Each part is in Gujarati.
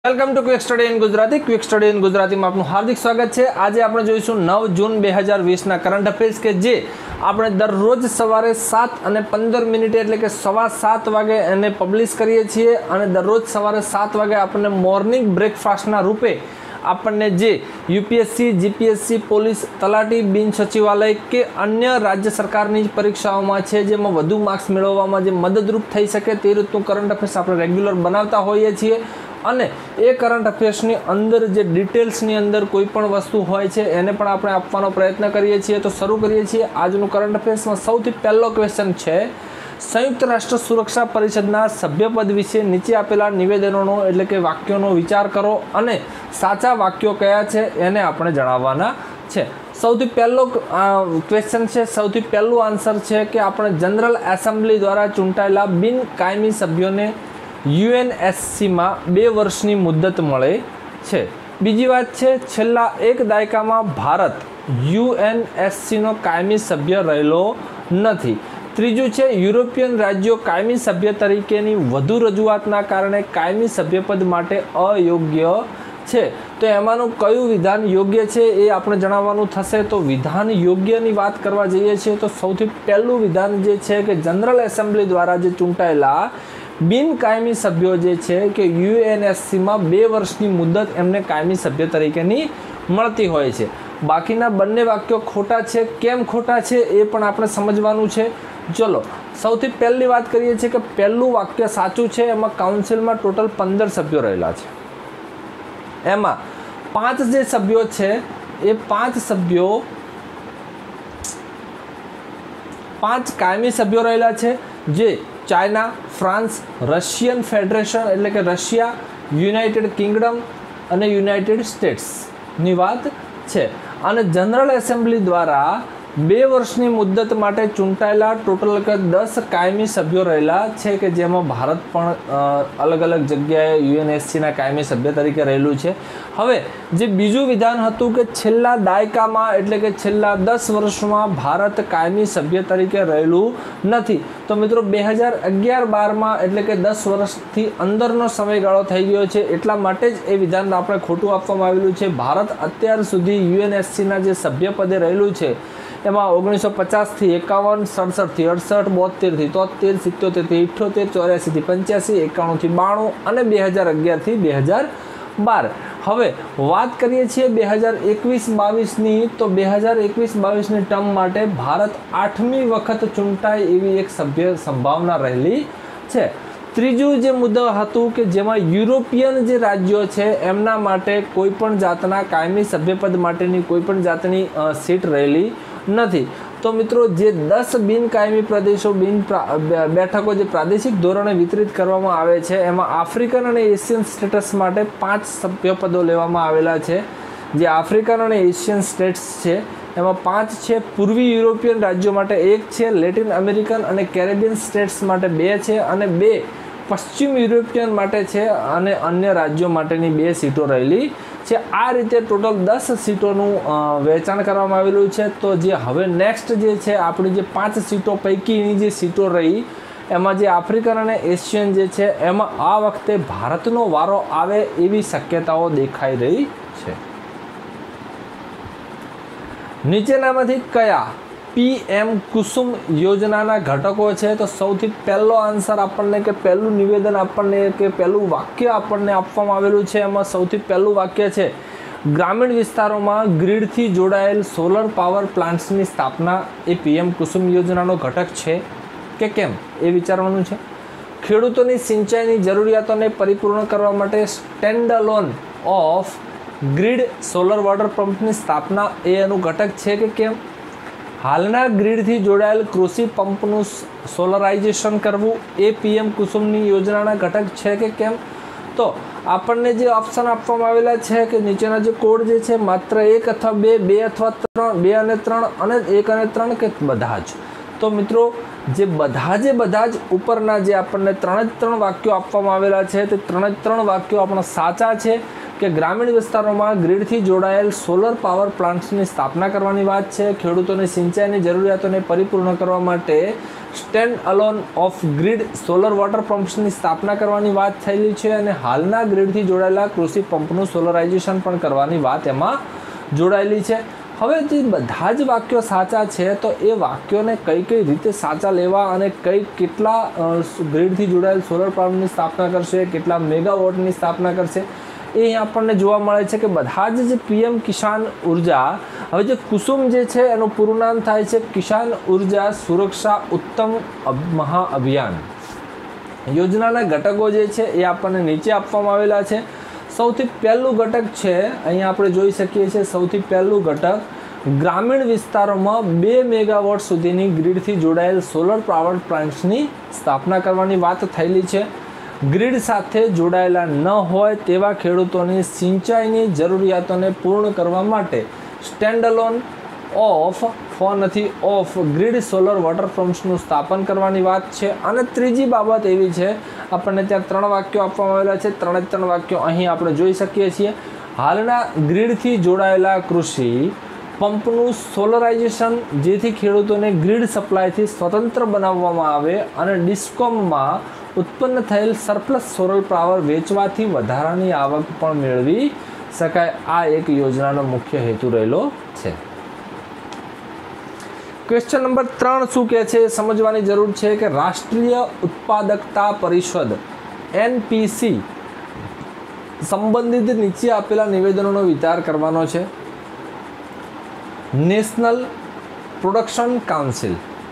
Welcome to quick study in Gujarati. Quick study in ગુજરાતીમાં આપનું હાર્દિક સ્વાગત છે. આજે આપણે જોઈશું 9 જૂન 2020ના કરંટ અફેર્સ કે જે આપણે દરરોજ સવારે 7:15 એટલે કે 7:15 વાગે એને પબ્લિશ કરીએ છીએ અને દરરોજ સવારે 7 વાગે આપણને મોર્નિંગ બ્રેકફાસ્ટના રૂપે આપણને જે યુપીએસસી, જીપીએસસી, પોલીસ, તલાટી, બિન સચિવાલય કે અન્ય રાજ્ય સરકારની પરીક્ષાઓમાં છે જેમાં વધુ માર્ક્સ મેળવવામાં જે મદદરૂપ થઈ શકે તે રીતનું કરંટ અફેર્સ આપણે રેગ્યુલર બનાવતા હોઈએ છીએ. અને એ કરંટ અફેર્સની અંદર જે ડિટેલ્સની અંદર કોઈ પણ વસ્તુ હોય છે એને પણ આપણે આપવાનો પ્રયત્ન કરીએ છીએ. તો શરૂ કરીએ છીએ આજનું કરંટ અફેર્સમાં. સૌથી પહેલો ક્વેશ્ચન છે, સંયુક્ત રાષ્ટ્ર સુરક્ષા પરિષદના સભ્યપદ વિશે નીચે આપેલા નિવેદનોનો એટલે કે વાક્યોનો વિચાર કરો અને સાચા વાક્યો કયા છે એને આપણે જણાવવાના છે. સૌથી પહેલો ક્વેશ્ચન છે, સૌથી પહેલું આન્સર છે કે આપણે જનરલ એસેમ્બલી દ્વારા ચૂંટાયેલા બિનકાયમી સભ્યોને યુએનએસસીમાં 2 વર્ષની મુદ્દત મળે છે. બીજી વાત છે, છેલ્લા એક દાયકામાં ભારત યુએનએસસીનો કાયમી સભ્ય રહેલો નથી. ત્રીજું છે, યુરોપિયન રાજ્યો કાયમી સભ્ય તરીકેની વધુ રજૂઆતના કારણે કાયમી સભ્યપદ માટે અયોગ્ય છે. તો એમાંનું કયું વિધાન યોગ્ય છે એ આપણે જણાવવાનું થશે. તો વિધાન યોગ્યની વાત કરવા જઈએ છીએ તો સૌથી પહેલું વિધાન જે છે કે જનરલ એસેમ્બલી દ્વારા જે ચૂંટાયેલા બિનકાયમી સભ્યો જે છે કે યુએનએસસીમાં 2 વર્ષની મુદ્દત એમને કાયમી સભ્ય તરીકેની મળતી હોય છે. બાકીના બંને વાક્યો ખોટા છે. કેમ ખોટા છે એ પણ આપણે સમજવાનું છે. ચલો, સૌથી પહેલી વાત કરીએ છીએ કે પહેલું વાક્ય સાચું છે. એમાં કાઉન્સિલમાં ટોટલ 15 સભ્યો રહેલા છે. એમાં 5 જે સભ્યો છે એ 5 સભ્યો 5 કાયમી સભ્યો રહેલા છે જે ચાઇના, ફ્રાન્સ, રશિયન ફેડરેશન એટલે કે રશિયા, યુનાઇટેડ કિંગડમ અને યુનાઇટેડ સ્ટેટ્સની વાત છે. અને જનરલ એસેમ્બલી દ્વારા 2 વર્ષની મુદ્દત માટે ચૂંટાયેલા ટોટલ 10 કાયમી સભ્યો રહેલા છે કે જેમાં ભારત પણ અલગ અલગ જગ્યાએ યુએનએસસીના કાયમી સભ્ય તરીકે રહેલું છે. હવે જે બીજું વિધાન હતું કે છેલ્લા દાયકામાં એટલે કે છેલ્લા 10 વર્ષમાં ભારત કાયમી સભ્ય તરીકે રહેલું નથી. તો મિત્રો 2011-12માં એટલે કે 10 વર્ષથી અંદરનો સમયગાળો થઈ ગયો છે. એટલા માટે જ એ વિધાન આપણે ખોટું આપવામાં આવેલું છે. ભારત અત્યાર સુધી યુએનએસસીના જે સભ્યપદે રહેલું છે એમાં 1950થી 51, 67થી 68, 72થી 73, 77થી 78, 84થી 85, 91થી 92 અને 2011થી 2012. હવે વાત કરીએ છીએ 2021-22ની. તો 2021-22ની ટર્મ માટે ભારત 8મી વખત ચૂંટાય એવી એક સભ્ય સંભાવના રહેલી છે. ત્રીજું જે મુદ્દો હતું કે જેમાં યુરોપિયન જે રાજ્યો છે એમના માટે કોઈપણ જાતના કાયમી સભ્યપદ માટેની કોઈપણ જાતની સીટ રહેલી નથી. તો મિત્રો જે 10 બિનકાયમી પ્રદેશો બેઠકો જે પ્રાદેશિક ધોરણે વિતરિત કરવામાં આવે છે એમાં આફ્રિકન અને એશિયન સ્ટેટ્સ માટે 5 સભ્યપદો લેવામાં આવેલા છે. જે આફ્રિકન અને એશિયન સ્ટેટ્સ છે એમાં 5 છે. પૂર્વી યુરોપિયન રાજ્યો માટે 1 છે. લેટિન અમેરિકન અને કેરેબિયન સ્ટેટ્સ માટે 2 છે અને 2 પશ્ચિમ યુરોપિયન માટે છે અને અન્ય રાજ્યો માટેની 2 સીટો રહેલી છે. આ રીતે ટોટલ 10 સીટોનું વહેંચાણ કરવામાં આવેલું છે. તો જે હવે નેક્સ્ટ જે છે આપણી જે 5 સીટો પૈકીની જે સીટો રહી એમાં જે આફ્રિકન અને એશિયન જે છે એમાં આ વખતે ભારતનો વારો આવે એવી શક્યતાઓ દેખાઈ રહી છે. નીચેનામાંથી કયા પીએમ કુસુમ યોજનાના ઘટકો છે? તો સૌથી પહેલો આન્સર આપણને કે પહેલું નિવેદન આપણને કે પહેલું વાક્ય આપણને આપવામાં આવેલું છે. એમાં સૌથી પહેલું વાક્ય છે, ગ્રામીણ વિસ્તારોમાં ગ્રીડથી જોડાયેલ સોલર પાવર પ્લાન્ટ્સની સ્થાપના એ પીએમ કુસુમ યોજનાનો ઘટક છે કે કેમ એ વિચારવાનું છે. ખેડૂતોની સિંચાઈની જરૂરિયાતોને પરિપૂર્ણ કરવા માટે stand alone off grid solar water પંપની સ્થાપના એ એનું ઘટક છે કે કેમ. હાલના ગ્રીડથી જોડાયેલ કૃષિ પંપનું સોલરાઇઝેશન કરવું એ પીએમ કુસુમની યોજનાના ઘટક છે કે કેમ. તો આપણને જે ઓપ્શન આપવામાં આવેલા છે કે નીચેના જે કોડ જે છે માત્ર 1 અથવા 2, 2 અથવા 3, 2 અને 3 અને 1 અને 3 કે બધા જ. તો મિત્રો જે બધા જ ઉપરના જે આપણને 3 વાક્યો આપવામાં આવેલા છે તે 3 વાક્યો આપણા સાચા છે કે ગ્રામીણ વિસ્તારોમાં ગ્રીડથી જોડાયેલ સોલર પાવર પ્લાન્ટ્સની સ્થાપના કરવાની વાત છે. ખેડૂતોની સિંચાઈની જરૂરિયાતોને પરિપૂર્ણ કરવા માટે stand alone off grid solar water પમ્પ્સની સ્થાપના કરવાની વાત થયેલી છે અને હાલના ગ્રીડથી જોડાયેલા કૃષિ પંપનું સોલરાઇઝેશન પણ કરવાની વાત એમાં જોડાયેલી છે. હવે જે બધા જ વાક્યો સાચા છે તો એ વાક્યોને કઈ કઈ રીતે સાચા લેવા અને કેટલા ગ્રીડથી જોડાયેલ સોલર પાવરની સ્થાપના કરશે, કેટલા મેગાવોટની સ્થાપના કરશે, એ અહીં આપણને જોવા મળે છે કે બધા જ જે પીએમ કિસાન ઉર્જા, હવે જે કુસુમ જે છે એનું પૂરું નામ થાય છે કિસાન ઉર્જા સુરક્ષા ઉત્તમ મહાઅભિયાન. યોજનાના ઘટકો જે છે એ આપણને નીચે આપવામાં આવેલા છે. સૌથી પહેલું ઘટક છે અહીંયા આપણે જોઈ શકીએ છીએ, સૌથી પહેલું ઘટક ગ્રામીણ વિસ્તારોમાં 2 મેગાવોટ સુધીની ગ્રીડથી જોડાયેલ સોલર પાવર પ્લાન્ટ્સની સ્થાપના કરવાની વાત થયેલી છે. ગ્રીડ સાથે જોડાયેલા ન હોય તેવા ખેડૂતોની સિંચાઈની જરૂરિયાતોને પૂર્ણ કરવા માટે standalone off grid solar water પમ્પ્સનું સ્થાપન કરવાની વાત છે. અને ત્રીજી બાબત એવી છે, આપણને ત્યાં 3 વાક્યો આપવામાં આવેલા છે, 3 વાક્યો અહીં આપણે જોઈ શકીએ છીએ. હાલના ગ્રીડથી જોડાયેલા કૃષિ પંપનું સોલરાઇઝેશન, જેથી ખેડૂતોને ગ્રીડ સપ્લાયથી સ્વતંત્ર બનાવવામાં આવે અને ડિસ્કોમમાં ઉત્પન્ન થયેલ સરપ્લસ સોલર પાવર વેચવાથી વધારાની આવક પણ મેળવી શકાય. આ એક યોજનાનો મુખ્ય હેતુ રહેલો છે. ક્વેશ્ચન નંબર 3 શું કહે છે એ સમજવાની જરૂર છે કે રાષ્ટ્રીય ઉત્પાદકતા પરિષદ NPC સંબંધિત નીચે આપેલા નિવેદનોનો વિચાર કરવાનો છે. નેશનલ પ્રોડક્શન કાઉન્સિલ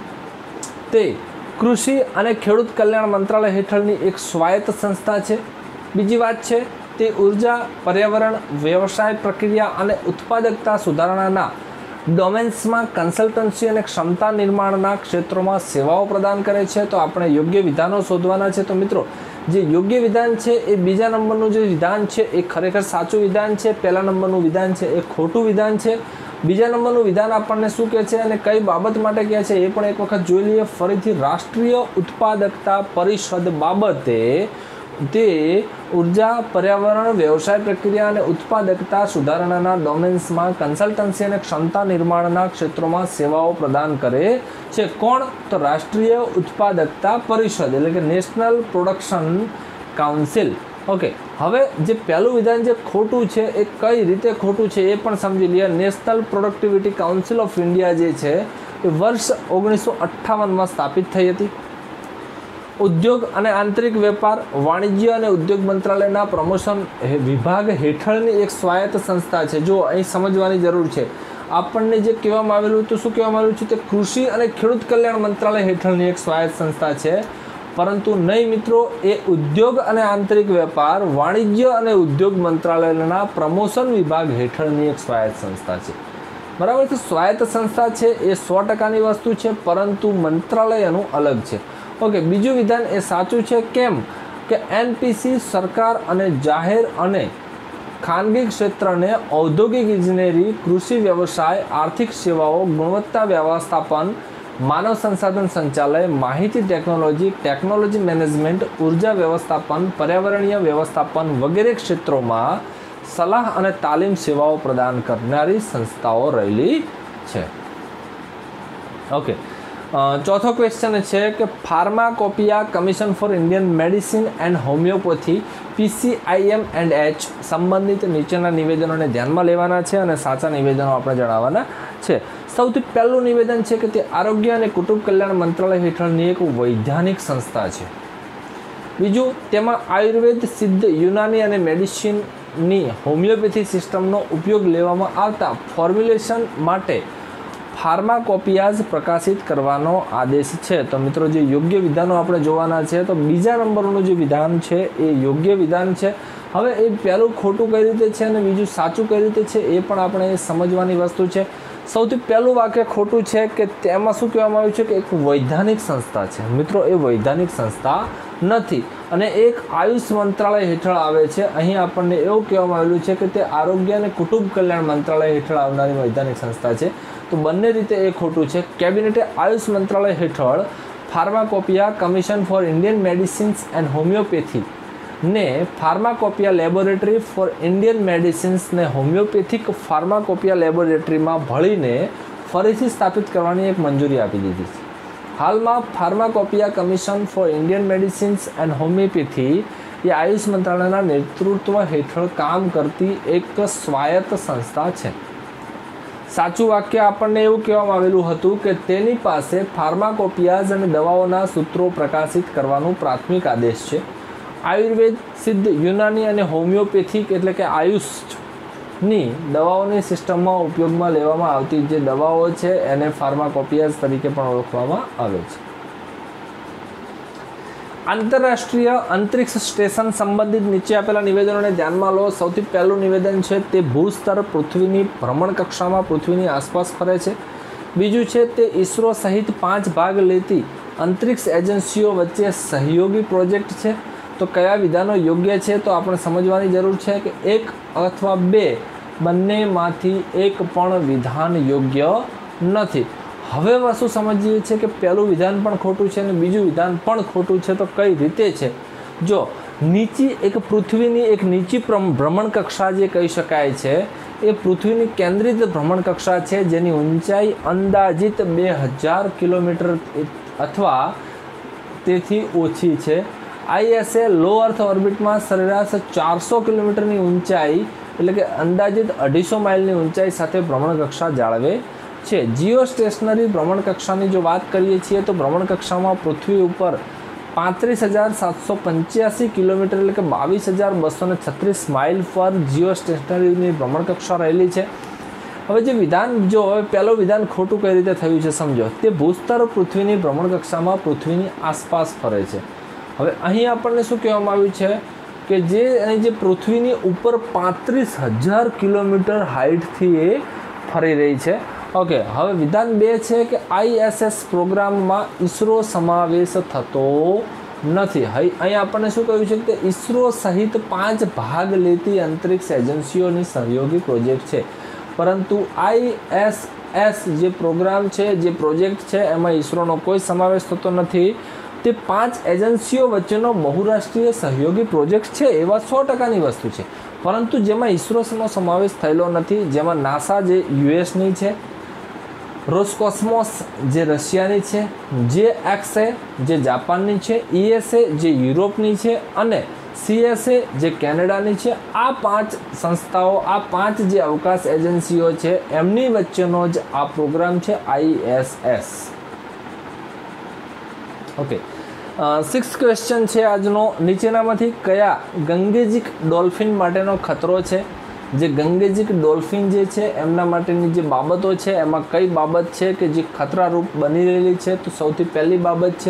તે કૃષિ અને ખેડૂત કલ્યાણ મંત્રાલય હેઠળની એક સ્વાયત્ત સંસ્થા છે. બીજી વાત છે તે ઉર્જા, પર્યાવરણ, વ્યવસાય પ્રક્રિયા અને ઉત્પાદકતા સુધારણાના ડોમેન્સમાં કન્સલ્ટન્સી અને ક્ષમતા નિર્માણના ક્ષેત્રોમાં સેવાઓ પ્રદાન કરે છે. તો આપણે યોગ્ય વિધાનો શોધવાના છે. તો મિત્રો, જે યોગ્ય વિધાન છે એ બીજા નંબરનું જે વિધાન છે એ ખરેખર સાચું વિધાન છે. પહેલા નંબરનું વિધાન છે એ ખોટું વિધાન છે. બીજા નંબરનું વિધાન આપણને શું કહે છે અને કઈ બાબત માટે કહે છે એ પણ એક વખત જોઈ લઈએ ફરીથી. રાષ્ટ્રીય ઉત્પાદકતા પરિષદ બાબતે તે ઉર્જા, પર્યાવરણ, વ્યવસાય પ્રક્રિયા અને ઉત્પાદકતા સુધારણાના ડોમેન્સમાં કન્સલ્ટન્સી અને ક્ષમતા નિર્માણના ક્ષેત્રોમાં સેવાઓ પ્રદાન કરે છે. કોણ? તો રાષ્ટ્રીય ઉત્પાદકતા પરિષદ એટલે કે નેશનલ પ્રોડક્શન કાઉન્સિલ. ઓકે, હવે જે પહેલું વિધાન જે ખોટું છે એ કઈ રીતે ખોટું છે એ પણ સમજી લઈએ. National productivity council of India જે છે એ વર્ષ 1958માં સ્થાપિત થઈ હતી. ઉદ્યોગ અને આંતરિક વેપાર, વાણિજ્ય અને ઉદ્યોગ મંત્રાલયના પ્રમોશન વિભાગ હેઠળની એક સ્વાયત્ત સંસ્થા છે. જો અહીં સમજવાની જરૂર છે, આપણને જે કહેવામાં આવેલું હતું, શું કહેવામાં આવેલું છે, તે કૃષિ અને ખેડૂત કલ્યાણ મંત્રાલય હેઠળની એક સ્વાયત્ત સંસ્થા છે. પરંતુ નહીં મિત્રો, એ ઉદ્યોગ અને આંતરિક વેપાર, વાણિજ્ય અને ઉદ્યોગ મંત્રાલયના પ્રમોશન વિભાગ હેઠળની એક સ્વાયત્ત સંસ્થા છે. બરાબર છે. સ્વાયત્ત સંસ્થા છે એ 100%ની વસ્તુ છે, પરંતુ મંત્રાલય એનું અલગ છે. ઓકે, બીજું વિધાન એ સાચું છે. કેમ કે NPC સરકાર અને જાહેર અને ખાનગી ક્ષેત્રને ઔદ્યોગિક ઇજનેરી, કૃષિ વ્યવસાય, આર્થિક સેવાઓ, ગુણવત્તા વ્યવસ્થાપન, માનવ સંસાધન સંચાલય, માહિતી ટેકનોલોજી, ટેકનોલોજી મેનેજમેન્ટ, ઉર્જા વ્યવસ્થાપન, પર્યાવરણીય વ્યવસ્થાપન વગેરે ક્ષેત્રોમાં સલાહ અને તાલીમ સેવાઓ પ્રદાન કરનારી સંસ્થાઓ રહેલી છે. ઓકે, ચોથો ક્વેશ્ચન છે કે pharmacopoeia commission for Indian medicine and homoeopathy PCIM&H સંબંધિત નીચેના નિવેદનોને ધ્યાનમાં લેવાના છે અને સાચા નિવેદનો આપણે જણાવવાના છે. સૌથી પહેલું નિવેદન છે કે તે આરોગ્ય અને કુટુંબ કલ્યાણ મંત્રાલય હેઠળની એક વૈધાનિક સંસ્થા છે. બીજું, તેમાં આયુર્વેદ, સિદ્ધ, યુનાની અને મેડિસિનની હોમિયોપેથી સિસ્ટમનો ઉપયોગ લેવામાં આવતા ફોર્મ્યુલેશન માટે ફાર્માકોપિયાઝ પ્રકાશિત કરવાનો આદેશ છે. તો મિત્રો, જે યોગ્ય વિધાનો આપણે જોવાના છે, તો બીજા નંબરનું જે વિધાન છે એ યોગ્ય વિધાન છે. હવે એ પહેલું ખોટું કઈ રીતે છે અને બીજું સાચું કઈ રીતે છે એ પણ આપણે સમજવાની વસ્તુ છે. સૌથી પહેલું વાક્ય ખોટું છે કે તેમાં શું કહેવામાં આવ્યું છે કે એક વૈધાનિક સંસ્થા છે. મિત્રો, એ વૈધાનિક સંસ્થા નથી અને એક આયુષ મંત્રાલય હેઠળ આવે છે. અહીં આપણને એવું કહેવામાં આવેલું છે કે તે આરોગ્ય અને કુટુંબ કલ્યાણ મંત્રાલય હેઠળ આવનારી વૈધાનિક સંસ્થા છે. તો બંને રીતે એ ખોટું છે. કેબિનેટે આયુષ મંત્રાલય હેઠળ pharmacopoeia commission for Indian medicines and homoeopathy ને ફાર્માકોપિયા લેબોરેટરી ફોર ઇન્ડિયન મેડિસિન્સને હોમિયોપેથિક ફાર્માકોપિયા લેબોરેટરીમાં ભળીને ફરીથી સ્થાપિત કરવાની એક મંજૂરી આપી દીધી છે. હાલમાં pharmacopoeia commission for Indian medicines and homoeopathy એ આયુષ મંત્રાલયના નેતૃત્વ હેઠળ કામ કરતી એક સ્વાયત્ત સંસ્થા છે. સાચું વાક્ય આપણને એવું કહેવામાં આવેલું હતું કે તેની પાસે ફાર્માકોપિયાઝ અને દવાઓના સૂત્રો પ્રકાશિત કરવાનું પ્રાથમિક આદેશ છે. આયુર્વેદ, સિદ્ધ, યુનાની અને હોમિયોપેથિક એટલે કે આયુષની દવાઓની સિસ્ટમમાં ઉપયોગમાં લેવામાં આવતી જે દવાઓ છે એને ફાર્માકોપિયાઝ તરીકે પણ ઓળખવામાં આવે છે. આંતરરાષ્ટ્રીય અંતરિક્ષ સ્ટેશન સંબંધિત નીચે આપેલા નિવેદનોને ધ્યાનમાં લો. સૌથી પહેલું નિવેદન છે તે ભૂસ્તર પૃથ્વીની ભ્રમણ કક્ષામાં પૃથ્વીની આસપાસ ફરે છે. બીજું છે તે ઇસરો સહિત 5 ભાગ લેતી અંતરિક્ષ એજન્સીઓ વચ્ચે સહયોગી પ્રોજેક્ટ છે. તો કયા વિધાનો યોગ્ય છે તો આપણે સમજવાની જરૂર છે કે એક અથવા બે બંનેમાંથી એક પણ વિધાન યોગ્ય નથી. હવે વસ્તુ સમજીએ છીએ કે પહેલું વિધાન પણ ખોટું છે અને બીજું વિધાન પણ ખોટું છે. તો કઈ રીતે છે? જો નીચી એક પૃથ્વીની એક નીચી ભ્રમણ કક્ષા જે કહી શકાય છે એ પૃથ્વીની કેન્દ્રિત ભ્રમણ કક્ષા છે જેની ઊંચાઈ અંદાજિત 2000 કિલોમીટર અથવા તેથી ઓછી છે. ISA લો અર્થ ઓર્બિટમાં સરેરાશ 400 કિલોમીટરની ઊંચાઈ એટલે કે અંદાજિત 250 માઇલની ઊંચાઈ સાથે ભ્રમણ કક્ષા જાળવે છે. જીઓ સ્ટેશનરી ભ્રમણ કક્ષાની જો વાત કરીએ છીએ તો ભ્રમણ કક્ષામાં પૃથ્વી ઉપર 35,785 કિલોમીટર એટલે કે 22,236 માઇલ પર જીઓ સ્ટેશનરીની ભ્રમણ કક્ષા રહેલી છે. હવે જે વિધાન જો પહેલો વિધાન ખોટું કઈ રીતે થયું છે સમજો. તે ભૂસ્તર પૃથ્વીની ભ્રમણ કક્ષામાં પૃથ્વીની આસપાસ ફરે છે. હવે અહીં આપણને શું કહેવામાં આવ્યું છે કે જે પૃથ્વીની ઉપર 35,000 કિલોમીટર હાઇટથી એ ફરી રહી છે. ઓકે, હવે વિધાન 2 છે કે ISS પ્રોગ્રામમાં ઇસરો સમાવેશ થતો નથી. અહીં આપણને શું કહ્યું છે કે ઇસરો સહિત 5 ભાગ લેતી અંતરિક્ષ એજન્સીઓની સહયોગી પ્રોજેક્ટ છે. પરંતુ ISS જે પ્રોગ્રામ છે જે પ્રોજેક્ટ છે એમાં ઇસરોનો કોઈ સમાવેશ થતો નથી. તે 5 એજન્સીઓ વચ્ચેનો બહુરાષ્ટ્રીય સહયોગી પ્રોજેક્ટ છે એ વાત 100%ની વસ્તુ છે. પરંતુ જેમાં ઇસરોનો સમાવેશ થયેલો નથી, જેમાં નાસા જે યુએસની છે, રોસકોસ્મોસ જે રશિયાની છે, JXA જે જાપાનની છે, ESA જે યુરોપની છે અને CSA જે કેનેડાની છે. આ 5 સંસ્થાઓ, આ 5 જે અવકાશ એજન્સીઓ છે એમની વચ્ચેનો જ આ પ્રોગ્રામ છે ISS. ઓકે, 6th ક્વેશ્ચન છે આજનો. નીચેનામાંથી કયા ગંગેજિક ડોલ્ફિન માટેનો ખતરો છે? જે ગંગેજિક ડોલ્ફિન જે છે એમના માટેની જે બાબતો છે એમાં કઈ બાબત છે કે જે ખતરારૂપ બની રહેલી છે? તો સૌથી પહેલી બાબત છે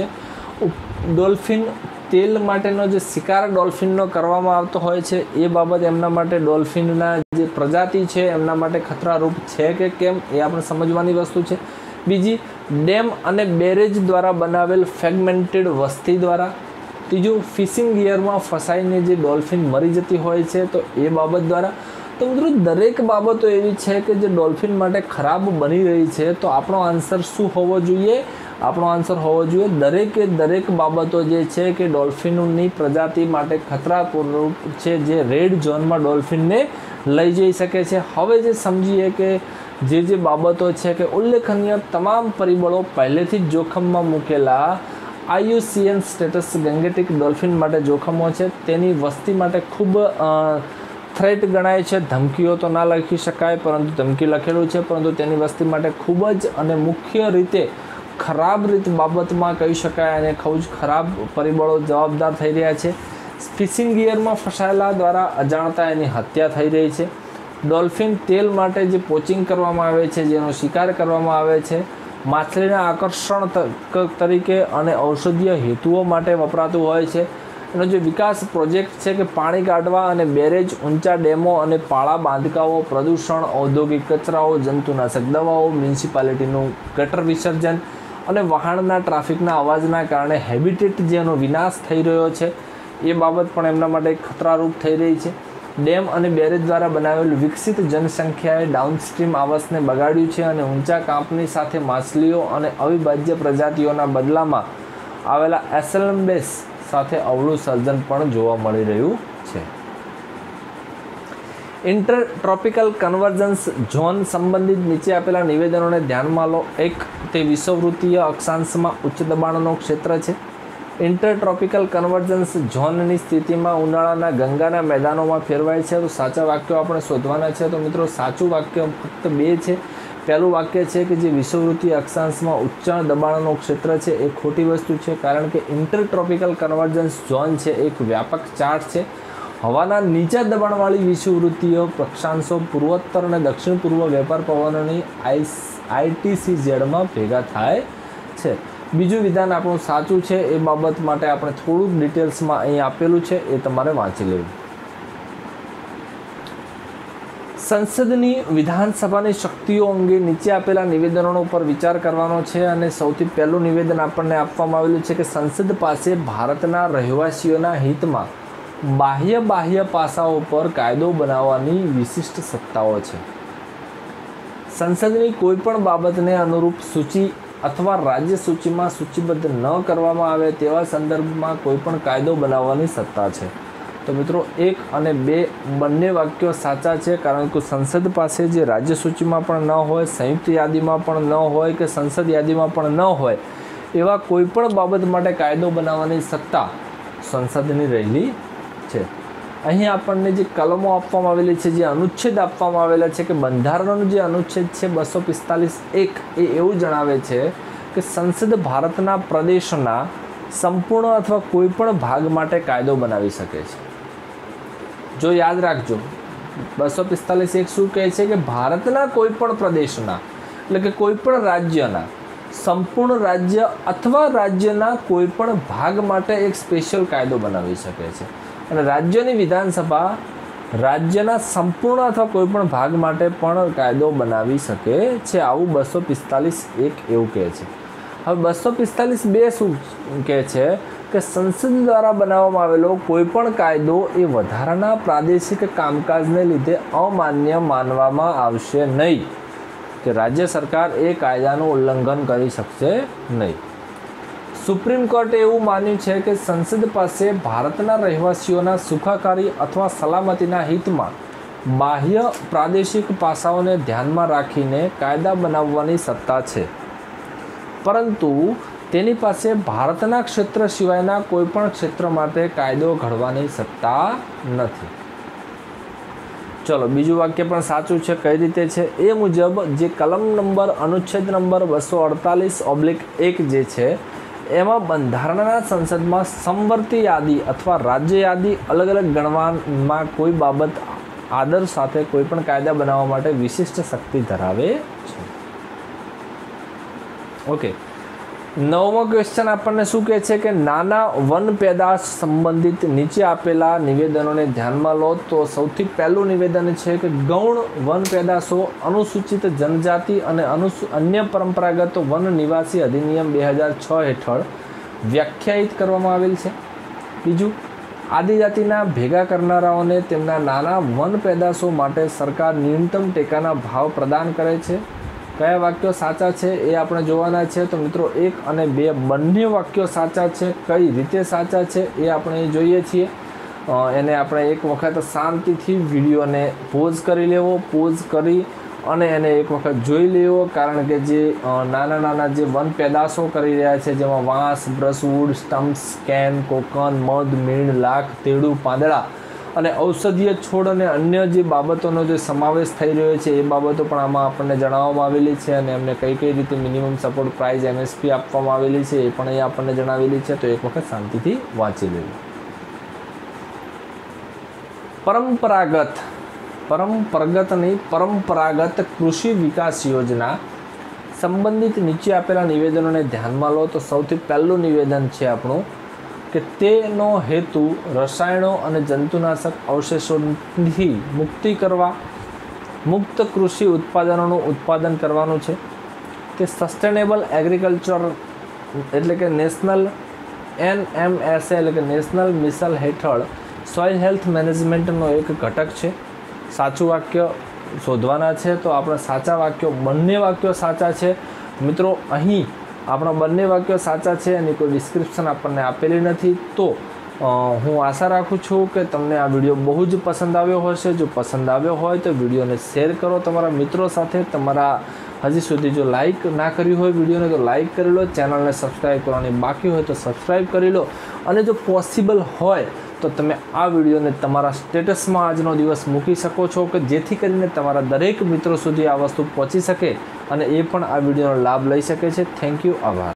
ડોલ્ફિન તેલ માટેનો જે શિકાર ડોલ્ફિનનો કરવામાં આવતો હોય છે એ બાબત એમના માટે ડોલ્ફિનના જે પ્રજાતિ છે એમના માટે ખતરારૂપ છે કે કેમ એ આપણે સમજવાની વસ્તુ છે. બીજી, ડેમ અને બેરેજ દ્વારા બનાવેલ ફ્રેગમેન્ટેડ વસ્તી દ્વારા. ત્રીજું, ફિશિંગ ગિયરમાં ફસાઈને જે ડોલ્ફિન મરી જતી હોય છે તો એ બાબત દ્વારા. તો મિત્રો દરેક બાબતો એવી છે કે જે ડોલ્ફિન માટે ખરાબ બની રહી છે. તો આપણો આન્સર શું હોવો જોઈએ? આપણો આન્સર હોવો જોઈએ દરેક બાબતો જે છે કે ડોલ્ફિનની પ્રજાતિ માટે ખતરાપૂર્ણ છે, જે રેડ ઝોનમાં ડોલ્ફિનને લઈ જઈ શકે છે. હવે જે સમજીએ કે જે બાબતો છે કે ઉલ્લેખનીય તમામ પરિબળો પહેલેથી જ જોખમમાં મૂકેલા IUCN સ્ટેટસ ગંગેટિક ડોલ્ફિન માટે જોખમો છે. તેની વસ્તી માટે ખૂબ થ્રેટ ગણાય છે. ધમકીઓ તો ના લખી શકાય પરંતુ ધમકી લખેલું છે, પરંતુ તેની વસ્તી માટે ખૂબ જ અને મુખ્ય રીતે ખરાબ રીત બાબતમાં કહી શકાય અને ખરાબ પરિબળો જવાબદાર થઈ રહ્યા છે. ફિશિંગ ગિયરમાં ફસાયેલા દ્વારા અજાણતા એની હત્યા થઈ રહી છે. ડોલ્ફિન તેલ માટે જે પોચિંગ કરવામાં આવે છે, જેનો શિકાર કરવામાં આવે છે, માછલીના આકર્ષણ તરીકે અને ઔષધીય હેતુઓ માટે વપરાતું હોય છે. એનો જે વિકાસ પ્રોજેક્ટ છે કે પાણી કાઢવા અને બેરેજ, ઊંચા ડેમો અને પાળા બાંધકાઓ, પ્રદૂષણ, ઔદ્યોગિક કચરાઓ, જંતુનાશક દવાઓ, મ્યુનિસિપાલિટીનું ગટર વિસર્જન અને વાહનના ટ્રાફિકના અવાજના કારણે હેબિટેટ જેનો વિનાશ થઈ રહ્યો છે એ બાબત પણ એમના માટે ખતરારૂપ થઈ રહી છે. ડેમ અને બેરેજ દ્વારા બનાવેલ વિકસિત જનસંખ્યાએ ડાઉનસ્ટ્રીમ આવાસને બગાડ્યું છે અને ઊંચા કાંપની સાથે માછલીઓ અને અવિભાજ્ય પ્રજાતિઓના બદલામાં આવેલા એસેલમ્બેસ સાથે અવળું સર્જન પણ જોવા મળી રહ્યું છે. ઇન્ટરટ્રોપિકલ કન્વર્જન્સ ઝોન સંબંધિત નીચે આપેલા નિવેદનોને ધ્યાનમાં લો. 1. તે વિષુવવૃત્તીય અક્ષાંશમાં ઉચ્ચ દબાણનો ક્ષેત્ર છે. ઇન્ટરટ્રોપિકલ કન્વર્જન્સ ઝોનની સ્થિતિમાં ઉનાળાના ગંગાના મેદાનોમાં ફેરવાય છે. તો સાચા વાક્યો આપણે શોધવાના છે. તો મિત્રો સાચું વાક્ય ફક્ત 2 છે. પહેલું વાક્ય છે કે જે વિષુવવૃત્તીય અક્ષાંશમાં ઉચ્ચ દબાણનો ક્ષેત્ર છે એ ખોટી વસ્તુ છે, કારણ કે ઇન્ટરટ્રોપિકલ કન્વર્જન્સ ઝોન છે એક વ્યાપક ચાર્ટ છે. હવાના નીચા દબાણવાળી વિષુવવૃત્તીય અક્ષાંશો પૂર્વોત્તર અને દક્ષિણ પૂર્વ વેપાર પવનોની ITCZમાં ભેગા થાય છે. બીજું વિધાન આપણું સાચું છે. એ બાબત માટે આપણે થોડુંક ડિટેલ્સમાં અહીં આપેલું છે, એ તમારે વાંચી લેવું. સંસદની વિધાનસભાની શક્તિઓ અંગે નીચે આપેલા નિવેદનો પર વિચાર કરવાનો છે. અને સૌથી પહેલું નિવેદન આપણને આપવામાં આવેલું છે કે સંસદ પાસે ભારતના રહેવાસીઓના હિતમાં બાહ્ય પાસાઓ પર કાયદો બનાવવાની વિશિષ્ટ સત્તાઓ છે. સંસદની કોઈ પણ બાબતને અનુરૂપ સૂચિ અથવા રાજ્ય સૂચિમાં સૂચિબદ્ધ ન કરવામાં આવે તેવા સંદર્ભમાં કોઈ પણ કાયદો બનાવવાની સત્તા છે. તો મિત્રો 1 અને 2 બંને વાક્યો સાચા છે, કારણ કે સંસદ પાસે જે રાજ્ય સૂચિમાં પણ ન હોય, સંયુક્ત યાદીમાં પણ ન હોય કે સંસદ યાદીમાં પણ ન હોય એવા કોઈ પણ બાબત માટે કાયદો બનાવવાની સત્તા સંસદની રહેલી છે. અહીં આપણને જે કલમો આપવામાં આવેલી છે, જે અનુચ્છેદ આપવામાં આવેલા છે, કે બંધારણનો જે અનુચ્છેદ છે 245(1) એ એવું જણાવે છે કે સંસદ ભારતના પ્રદેશના સંપૂર્ણ અથવા કોઈ પણ ભાગ માટે કાયદો બનાવી શકે છે. જો યાદ રાખજો, 245(1) શું કહે છે કે ભારતના કોઈ પણ પ્રદેશના, એટલે કે કોઈ પણ રાજ્યના સંપૂર્ણ રાજ્ય અથવા રાજ્યના કોઈ પણ ભાગ માટે એક સ્પેશિયલ કાયદો બનાવી શકે છે. અને રાજ્યની વિધાનસભા રાજ્યના સંપૂર્ણ અથવા કોઈ પણ ભાગ માટે પણ કાયદો બનાવી શકે છે. આવું 245(1) એવું કહે છે. હવે 245(2) શું કહે છે કે સંસદ દ્વારા બનાવવામાં આવેલો કોઈ પણ કાયદો એ વધારાના પ્રાદેશિક કામકાજને લીધે અમાન્ય માનવામાં આવશે નહીં, કે રાજ્ય સરકાર એ કાયદાનું ઉલ્લંઘન કરી શકશે નહીં. સુપ્રીમ કોર્ટે એવું માન્યું છે કે સંસદ પાસે ભારતના રહેવાસીઓના સુખાકારી અથવા સલામતીના હિતમાં બાહ્ય પ્રાદેશિક પાસાઓને ધ્યાનમાં રાખીને કાયદા બનાવવાની સત્તા છે, પરંતુ તેની પાસે ભારતના ક્ષેત્ર સિવાયના કોઈ પણ ક્ષેત્ર માટે કાયદો ઘડવાની સત્તા નથી. ચલો બીજું વાક્ય પણ સાચું છે. કઈ રીતે છે? એ મુજબ જે કલમ નંબર અનુચ્છેદ નંબર 248/1 જે છે એમાં બંધારણના સંસદમાં સમવર્તી યાદી અથવા રાજ્ય યાદી અલગ અલગ ગણવામાં કોઈ બાબત આદર સાથે કોઈ પણ કાયદા બનાવવા માટે વિશિષ્ટ શક્તિ ધરાવે છે. ઓકે, 9મો ક્વેશ્ચન આપણને શું કહે છે કે નાના વન પેદાશ સંબંધિત નીચે આપેલા નિવેદનોને ધ્યાનમાં લો. તો સૌથી પહેલું નિવેદન છે કે ગૌણ વન પેદાશો અનુસૂચિત જનજાતિ અને અન્ય પરંપરાગત વન નિવાસી અધિનિયમ 2006 હેઠળ વ્યાખ્યાયિત કરવામાં આવેલ છે. બીજું, આદિજાતિના ભેગા કરનારાઓને તેમના નાના વન પેદાશો માટે સરકાર ન્યૂનતમ ટેકાના ભાવ પ્રદાન કરે છે. કયા વાક્યો સાચા છે એ આપણે જોવાના છે. તો મિત્રો 1 અને 2 બંને વાક્યો સાચા છે. કઈ રીતે સાચા છે એ આપણે જોઈએ છીએ. એને આપણે એક વખત શાંતિથી વિડીયોને પોઝ કરી લેવો, પોઝ કરી અને એને એક વખત જોઈ લેવો, કારણ કે જે નાના જે વન પેદાશો કરી રહ્યા છે, જેમાં વાંસ, બ્રશવુડ, સ્ટમ્પ્સ, કેન, કોકન, મધ, મીણ, લાખ, તેડું, પાંદડા અને ઔષધીય છોડ અને અન્ય જે બાબતોનો જે સમાવેશ થઈ રહ્યો છે એ બાબતો પણ આમાં આપણને જણાવવામાં આવેલી છે. અને એમને કઈ રીતે મિનિમમ સપોર્ટ પ્રાઇસ MSP આપવામાં આવેલી છે એ પણ અહીંયા આપણને જણાવેલી છે. તો એક વખત શાંતિથી વાંચી લેવું. પરંપરાગત કૃષિ વિકાસ યોજના સંબંધિત નીચે આપેલા નિવેદનોને ધ્યાનમાં લો. તો સૌથી પહેલું નિવેદન છે આપણું કે તેનો હેતુ રસાયણો અને જંતુનાશક અવશેષોથી મુક્તિ કરવા મુક્ત કૃષિ ઉત્પાદનોનું ઉત્પાદન કરવાનું છે. તે સસ્ટેનેબલ એગ્રીકલ્ચર એટલે કે નેશનલ NMSA એટલે કે નેશનલ મિશન હેઠળ સોઇલ હેલ્થ મેનેજમેન્ટનો એક ઘટક છે. સાચું વાક્ય શોધવાના છે. તો આપણે સાચા વાક્યો, બંને વાક્યો સાચા છે. મિત્રો અહીં આપણા બંને વાક્યો સાચા છે, એની કોઈ ડિસ્ક્રિપ્શન આપણને આપેલી નથી. તો હું આશા રાખું છું કે તમને આ વિડીયો બહુ જ પસંદ આવ્યો હશે. જો પસંદ આવ્યો હોય તો વિડીયોને શેર કરો તમારા મિત્રો સાથે. તમારા હજી સુધી જો લાઇક ના કર્યું હોય વિડીયોને તો લાઇક કરી લો. ચેનલને સબસ્ક્રાઈબ કરવાની બાકી હોય તો સબસ્ક્રાઈબ કરી લો. અને જો પોસિબલ હોય તો તમે આ વિડીયોને તમારા સ્ટેટસમાં આજનો દિવસ મૂકી શકો છો કે જેથી કરીને તમારા દરેક મિત્રો સુધી આ વસ્તુ પહોંચી શકે અને એ પણ આ વિડીયોનો લાભ લઈ શકે છે. Thank you. આભાર.